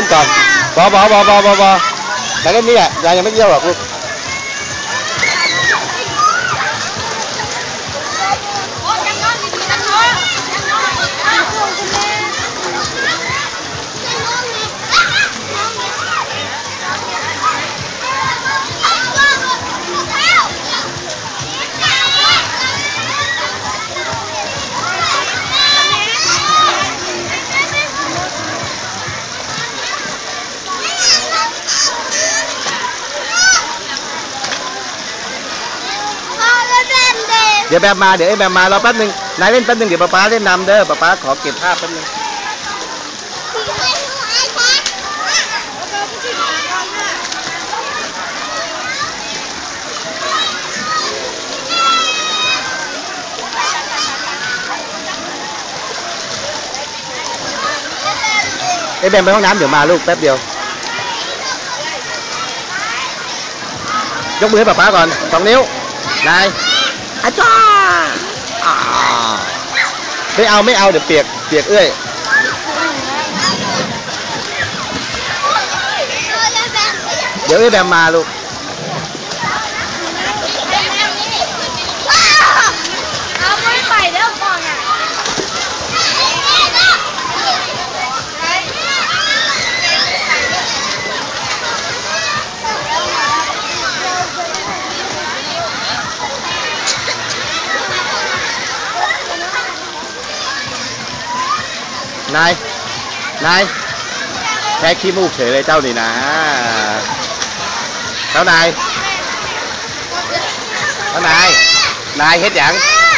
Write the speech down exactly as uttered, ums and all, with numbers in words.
ก่อนบอบอบอบอบอบอแต่เล่นนี่แหละยายยังไม่เยี่ยวหรอกลูกเดี๋ยวแบมมาเดี๋ยวไอ้แบมมารอแป๊บนึงนายเล่นแป๊บนึงเดี๋ยวป๊าป๊าเล่นนำเด้อป๊าป๊าขอเก็บภาพแป๊บนึงไอ้แบมไปห้องน้ำเดี๋ยวมาลูกแป๊บเดียวยกมือให้ป๊าป๊าก่อนสองนิ้วนายอาจ้าไม่เอาไม่เอาเดี๋ยวเปียกเปียกเอ้ยเดี๋ยวไอ้แบมมาลูกเอาไม่ไปเด้อก่อนอ่ะนายนายแค่ขี้มูกเฉยเลยเจ้านี่นะเจ้านายเจ้านายนายเฮ็ดหยัง